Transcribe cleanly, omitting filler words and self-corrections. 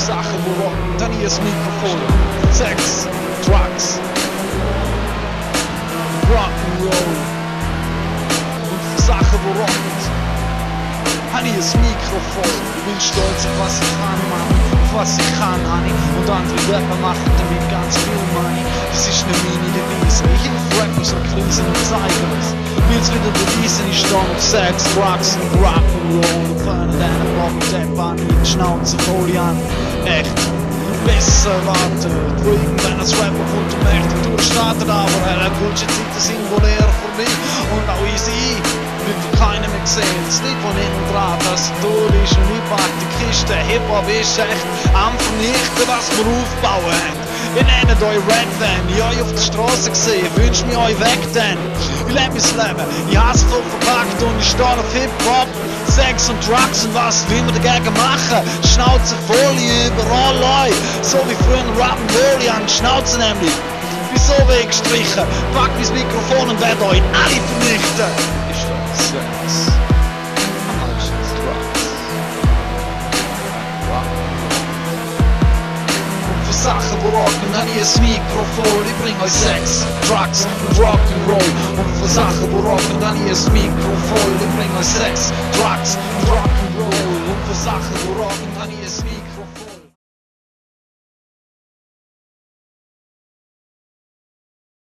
Sachen, wo rocken, dann hier das Mikrofon. Sex, Drugs, Rock'n'Roll. Und für Sachen, wo rocken, dann hier das Mikrofon. Ich bin stolz auf was ich kann, Mann, auf was ich kann, Honey. Und andere Rapper machen damit ganz viel Money. Das ist eine Mini-Devise. Ich hilf Rappers und Krisen und zeigen es. Will's wieder beweisen, ich stehe auf Sex, Drugs und Rock'n'Roll. Und föhnen deinen Rock-Tape an, in die Schnauze Folie an. Echt besser erwartet, wo irgendwann als Rapper kommt und echt durchstartet. Aber Kulturzeiten sind wohl eher vorbei. Und auch easy wird von keinem mehr gesehen. Das Lied von hinten dran, das tot ist und einpackt die Kiste. Hip-Hop ist echt am Vernichten, was wir aufbauen. Ihr nennt euch Red Van, ich hab euch auf der Straße gesehen, wünsch mich euch weg denn. Ich lebe mein Leben, ich hab's voll verpackt und ich stehe auf Hip-Hop, Sex und Drugs und was will wir dagegen machen? Schnauze Folie überall euch, so wie früher Rappen Folie an die Schnauze nämlich. Wieso weggestrichen? Pack mein Mikrofon und werd euch alle vernichten. Ist das Sex? Sachen, wo rocken, dann hier das Mikrofon. Ich bring euch Sex, Drugs und Rock'n'Roll. Und für Sachen, wo rocken, dann hier das Mikrofon. Ich bring euch Sex, Drugs und Rock'n'Roll. Und für Sachen, wo rocken, dann hier das Mikrofon.